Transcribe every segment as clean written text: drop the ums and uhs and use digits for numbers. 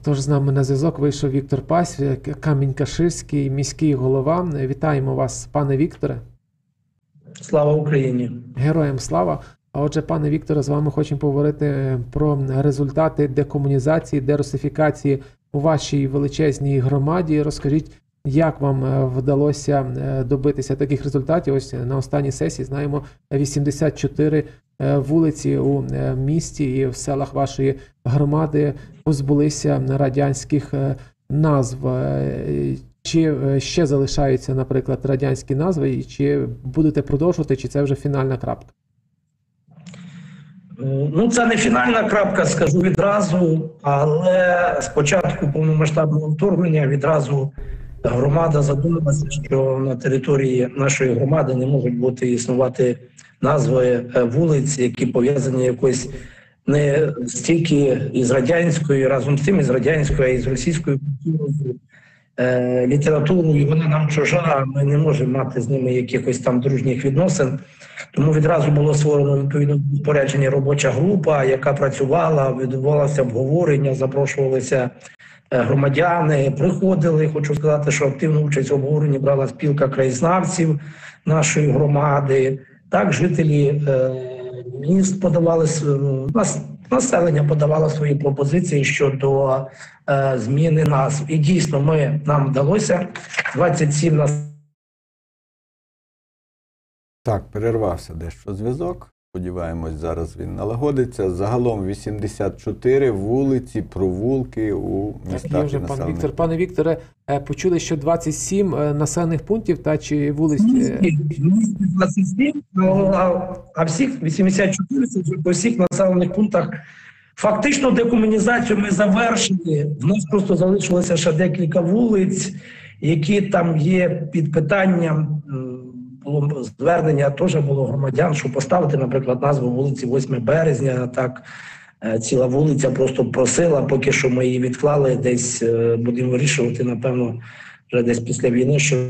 Тож з нами на зв'язок вийшов Віктор Пась, Камінь-Каширський міський голова. Вітаємо вас, пане Вікторе. Слава Україні! Героям слава! А отже, пане Вікторе, з вами хочемо поговорити про результати декомунізації, дерусифікації у вашій величезній громаді. Розкажіть, як вам вдалося добитися таких результатів? Ось на останній сесії, знаємо, 84 вулиці у місті і в селах вашої громади позбулися радянських назв. Чи ще залишаються, наприклад, радянські назви, і чи будете продовжувати, чи це вже фінальна крапка? Ну, це не фінальна крапка, скажу відразу, але з початку повномасштабного вторгнення відразу громада задумалася, що на території нашої громади не можуть бути існувати назви вулиць, які пов'язані якось не стільки із радянською, разом з тим із радянською, а й з російською культурою, літературою. Вона нам чужа, ми не можемо мати з ними якихось там дружніх відносин. Тому відразу було створено відповідно розпорядження робоча група, яка працювала, відбувалося обговорення, запрошувалися громадяни, приходили. Хочу сказати, що активну участь в обговоренні брала спілка краєзнавців нашої громади. Так, жителі міст подавали, населення подавало свої пропозиції щодо зміни назв. І дійсно нам вдалося 27 населення. Так, перервався дещо зв'язок. Сподіваємось, зараз він налагодиться. Загалом 84 вулиці, провулки у містах і населених. Віктор. Пане Вікторе, почули, що 27 населених пунктів та чи вулиць? 27, а всіх 84 це вже по всіх населених пунктах. Фактично декомунізацію ми завершили. В нас просто залишилося ще декілька вулиць, які там є під питанням. Було звернення, теж було громадян, щоб поставити, наприклад, назву вулиці 8 березня. Так, ціла вулиця просто просила, поки що ми її відклали, десь будемо вирішувати, напевно, вже десь після війни, що...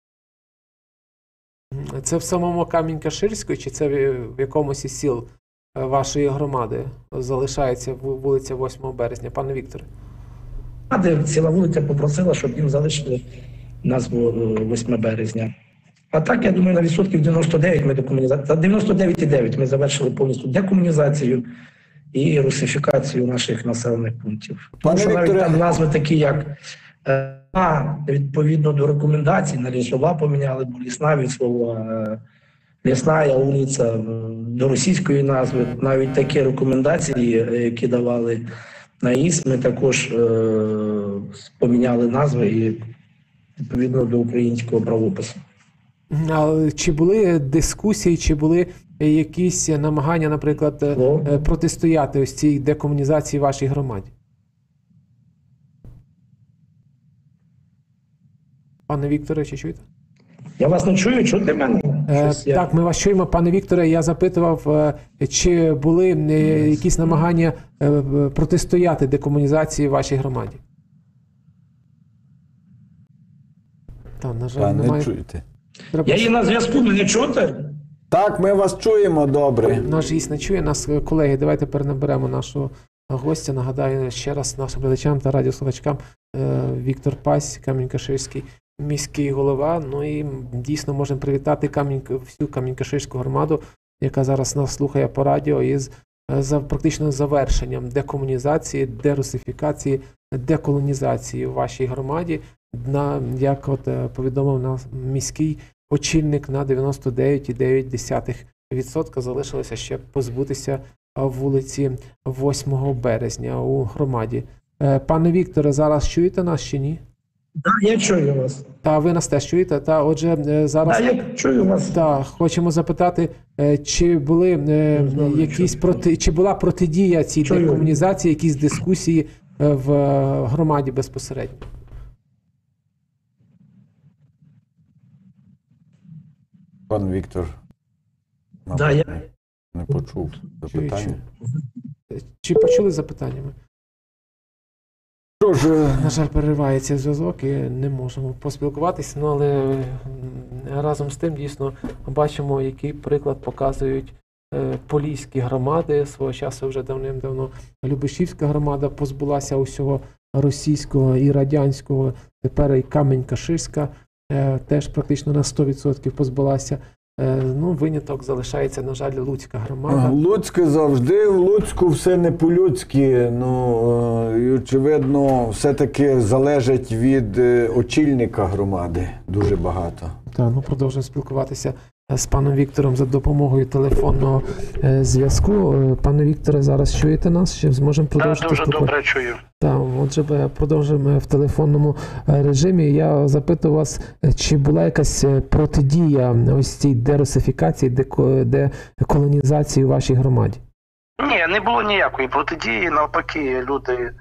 Це в самому Камінь-Каширську, чи це в якомусь із сіл вашої громади залишається вулиця 8 березня? Пане Вікторе. Ціла вулиця попросила, щоб їм залишили назву 8 березня. А так, я думаю, на відсотків 99 ми 99,9 ми завершили повністю декомунізацію і русифікацію наших населених пунктів. Тому що навіть там назви такі, як відповідно до рекомендацій, на Лісова поміняли, бо Лісна від слова Лісна вулиця, до російської назви. Навіть такі рекомендації, які давали на ІС, ми також поміняли назви і відповідно до українського правопису. Чи були дискусії, чи були якісь намагання, наприклад, протистояти ось цій декомунізації в вашій громаді? Пане Вікторе, чи чуєте? Я вас не чую, чути мене? Так, ми вас чуємо. Пане Вікторе, я запитував, чи були якісь намагання протистояти декомунізації в вашій громаді? Так, на жаль, немає. Чуєте? Я є на зв'язку, мене чути? Так, ми вас чуємо добре. Наш гість не чує нас, колеги. Давайте перенаберемо нашого гостя. Нагадаю ще раз нашим глядачам та радіослухачкам: Віктор Пась, Камінь-Каширський міський голова. Ну і дійсно можемо привітати всю Камінь-Каширську громаду, яка зараз нас слухає по радіо, із практично завершенням декомунізації, дерусифікації, деколонізації у вашій громаді. Як повідомив нас міський очільник, на 99,9% залишилося ще позбутися вулиці 8 березня у громаді. Пане Вікторе, зараз чуєте нас чи ні? Так, я чую вас. Та ви нас теж чуєте? Та отже, зараз... Так, я чую вас. Так, хочемо запитати, чи були чи була протидія цій декомунізації, якісь дискусії в громаді безпосередньо? Пан Віктор, не почув запитання. Чи почули запитання? На жаль, переривається зв'язок і не можемо поспілкуватися, але разом з тим дійсно бачимо, який приклад показують поліські громади. Свого часу вже давним-давно Любешівська громада позбулася усього російського і радянського, тепер і Камінь-Каширська теж практично на 100% позбулася. Ну, виняток залишається, на жаль, Луцька громада. Луцьке завжди, в Луцьку все не по-людськи. Ну, і, очевидно, все-таки залежить від очільника громади дуже багато. Так, ну продовжуємо спілкуватися з паном Віктором за допомогою телефонного зв'язку. Пане Вікторе, зараз чуєте нас? Ще зможемо продовжити? Так, дуже добре чую. Так, отже, продовжуємо в телефонному режимі. Я запитую вас, чи була якась протидія ось цій дерусифікації, деколонізації у вашій громаді? Ні, не було ніякої протидії. Навпаки, люди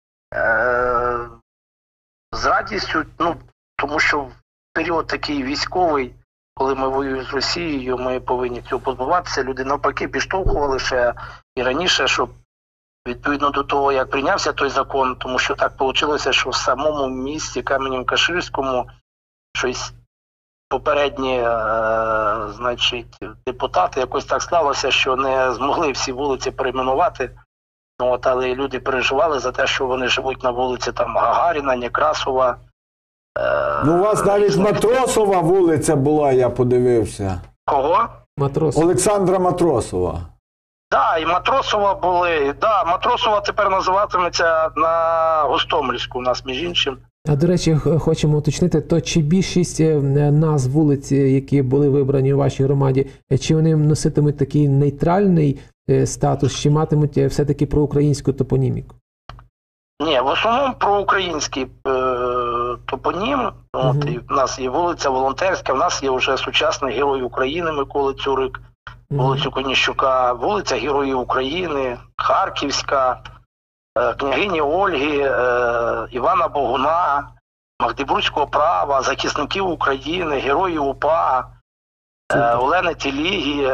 з радістю, ну, тому що в період такий військовий, коли ми воюємо з Росією, ми повинні цього позбуватися. Люди навпаки підштовхували ще і раніше, щоб відповідно до того, як прийнявся той закон, тому що так вийшло, що в самому місті Каменем-Каширському щось попередні, значить, депутати якось так склалося, що не змогли всі вулиці перейменувати. От, але люди переживали за те, що вони живуть на вулиці там Гагаріна, Некрасова. Ну, у вас навіть Матросова вулиця була, я подивився. Кого? Олександра Матросова. Так, і Матросова були. Да, Матросова тепер називатиметься на Гостомельську, у нас між іншим. А, до речі, хочемо уточнити, то чи більшість назв вулиць, які були вибрані у вашій громаді, чи вони носитимуть такий нейтральний статус, чи матимуть все-таки проукраїнську топоніміку? Ні, в основному проукраїнський топонім. От, і в нас є вулиця Волонтерська, в нас є вже сучасний Герой України Миколи Цюрик, вулицю Коніщука, вулиця Героїв України, Харківська, княгині Ольги, Івана Богуна, Магдебурзького права, захисників України, Героїв УПА, Олени Теліги,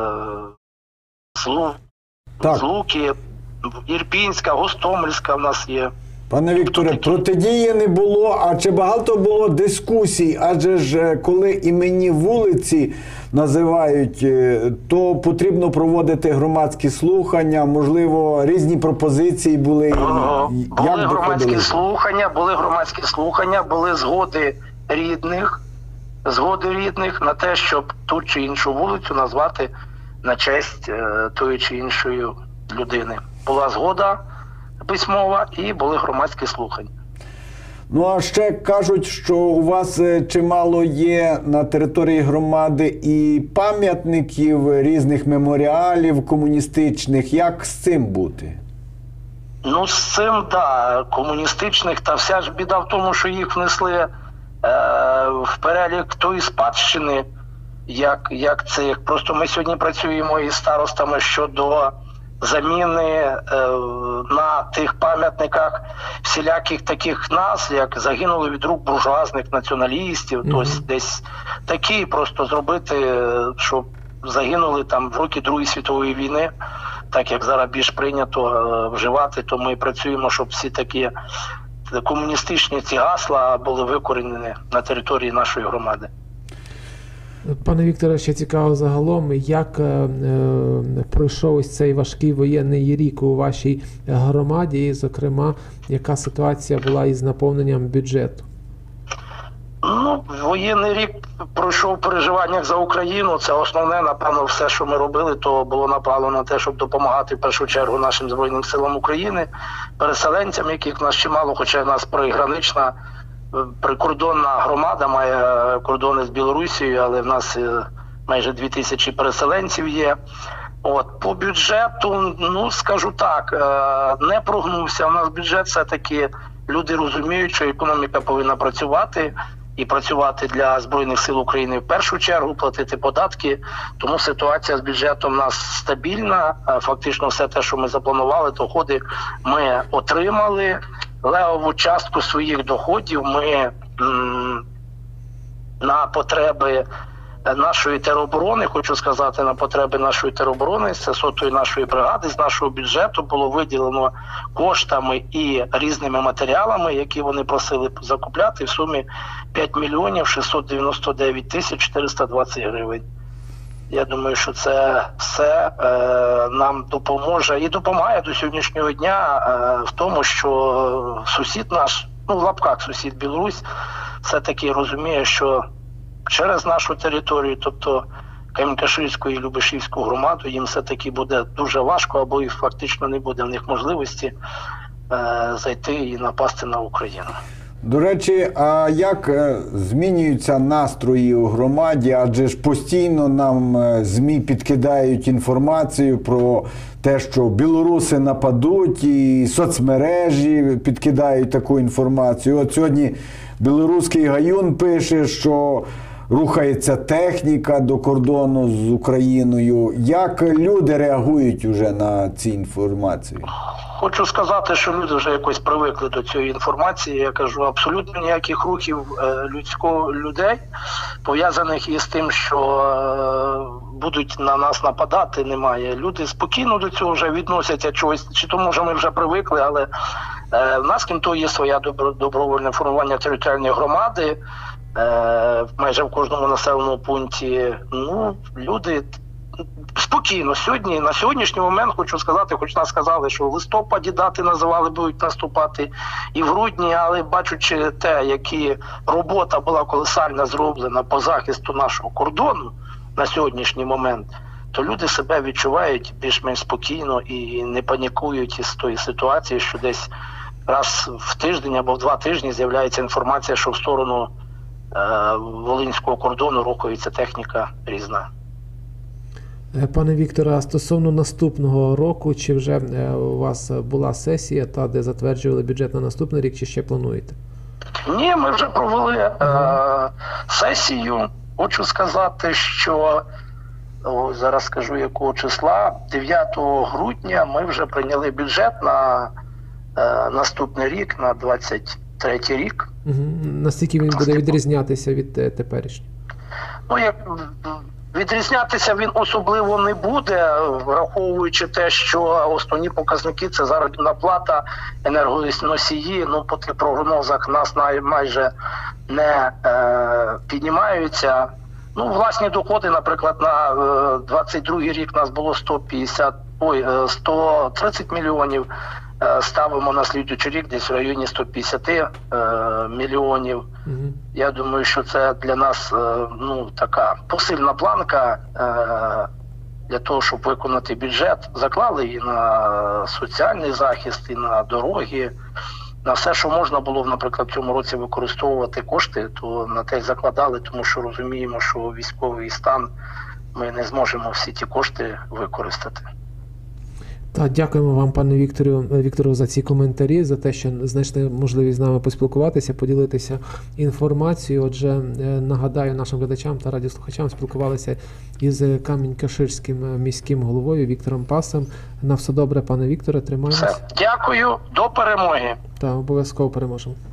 Злуки, Ірпінська, Гостомельська в нас є. Пане Вікторе, протидії не було, а чи багато було дискусій? Адже ж коли іменні вулиці називають, то потрібно проводити громадські слухання, можливо, різні пропозиції були. Були громадські слухання, були згоди рідних на те, щоб ту чи іншу вулицю назвати на честь тої чи іншої людини. Була згода письмова і були громадські слухання. Ну, а ще кажуть, що у вас чимало є на території громади і пам'ятників, різних меморіалів комуністичних. Як з цим бути? Ну, з цим, так, комуністичних, та вся ж біда в тому, що їх внесли в перелік тої спадщини, як це. Просто ми сьогодні працюємо із старостами щодо заміни на тих пам'ятниках всіляких таких назв, як загинули від рук буржуазних націоналістів, тобто десь такі просто зробити, щоб загинули там в роки Другої світової війни, так як зараз більш прийнято вживати, то ми працюємо, щоб всі такі комуністичні ці гасла були викорінені на території нашої громади. Пане Вікторе, ще цікаво загалом, як пройшов ось цей важкий воєнний рік у вашій громаді, і, зокрема, яка ситуація була із наповненням бюджету? Ну, воєнний рік пройшов в переживаннях за Україну. Це основне, напевно, все, що ми робили, то було направлено на те, щоб допомагати в першу чергу нашим Збройним силам України, переселенцям, яких в нас чимало, хоча в нас пригранична, прикордонна громада має кордони з Білорусією, але в нас майже 2000 переселенців є. От, по бюджету, ну, скажу так, не прогнувся. У нас бюджет все-таки, люди розуміють, що економіка повинна працювати, і працювати для Збройних сил України в першу чергу, платити податки. Тому ситуація з бюджетом у нас стабільна. Фактично все те, що ми запланували, доходи ми отримали. Левову частку своїх доходів ми на потреби нашої тероборони, хочу сказати, на потреби нашої тероборони, це 100-ї нашої бригади, з нашого бюджету було виділено коштами і різними матеріалами, які вони просили закупляти, в сумі 5 мільйонів 699 тисяч 420 гривень. Я думаю, що це все нам допоможе і допомагає до сьогоднішнього дня в тому, що сусід наш, ну в лапках сусід Білорусь, все-таки розуміє, що через нашу територію, тобто Камінь-Каширську і Любешівську громаду, їм все-таки буде дуже важко, або і фактично не буде в них можливості зайти і напасти на Україну. До речі, а як змінюються настрої у громаді? Адже ж постійно нам ЗМІ підкидають інформацію про те, що білоруси нападуть, і соцмережі підкидають таку інформацію. От сьогодні білоруський Гаюн пише, що рухається техніка до кордону з Україною. Як люди реагують уже на ці інформації? Хочу сказати, що люди вже якось привикли до цієї інформації. Я кажу, абсолютно ніяких рухів людей, пов'язаних із тим, що будуть на нас нападати, немає. Люди спокійно до цього вже відносяться чогось, чи то може ми вже привикли, але в нас, крім того, є своя добровольне формування територіальної громади, майже в кожному населеному пункті. Ну, люди спокійно. Сьогодні, на сьогоднішній момент, хочу сказати, хоч нас сказали, що в листопаді дати називали, будуть наступати і в грудні, але бачучи те, які робота була колосальна зроблена по захисту нашого кордону на сьогоднішній момент, то люди себе відчувають більш-менш спокійно і не панікують із тої ситуації, що десь раз в тиждень або в 2 тижні з'являється інформація, що в сторону волинського кордону рухається техніка різна. Пане Вікторе, а стосовно наступного року, чи вже у вас була сесія, де затверджували бюджет на наступний рік, чи ще плануєте? Ні, ми вже провели сесію. Хочу сказати, що, зараз скажу якого числа, 9 грудня ми вже прийняли бюджет на наступний рік, на 23 рік. Наскільки він буде відрізнятися від теперішнього? Ну, як відрізнятися він особливо не буде, враховуючи те, що основні показники – це заробітна плата, енергоносії, ну, по тих прогнозах нас майже не піднімаються. Ну, власні доходи, наприклад, на 22-й рік нас було 130 мільйонів, ставимо на слідуючий рік десь в районі 150 мільйонів. Я думаю, що це для нас така посильна планка для того, щоб виконати бюджет. Заклали і на соціальний захист, і на дороги, на все, що можна було, наприклад, в цьому році використовувати кошти, то на те й закладали, тому що розуміємо, що військовий стан ми не зможемо всі ті кошти використати. Так, дякуємо вам, пане Віктору, за ці коментарі, за те, що знайшли можливість з нами поспілкуватися, поділитися інформацією. Отже, нагадаю нашим глядачам та радіослухачам, спілкувалися із Камінь-Каширським міським головою Віктором Пасом. На все добре, пане Вікторе, тримаємося. Дякую, до перемоги. Так, обов'язково переможемо.